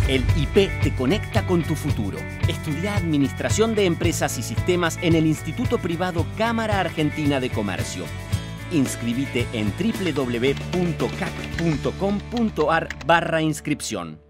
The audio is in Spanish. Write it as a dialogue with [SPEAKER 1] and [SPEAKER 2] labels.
[SPEAKER 1] El IP te conecta con tu futuro. Estudia Administración de Empresas y Sistemas en el Instituto Privado Cámara Argentina de Comercio. Inscribite en www.cac.com.ar/inscripción.